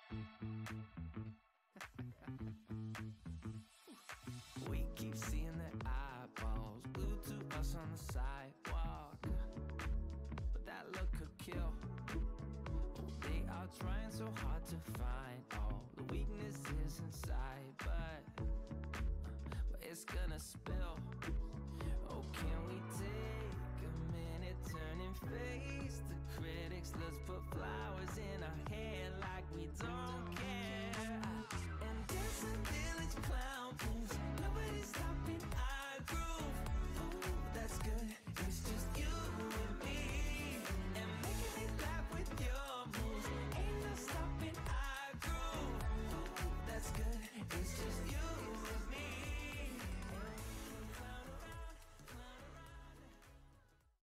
We keep seeing their eyeballs glued to us on the sidewalk, but that look could kill. Oh, they are trying so hard to find all the weaknesses inside, but it's gonna spill. Oh, can we take a minute, turn and face the criticism?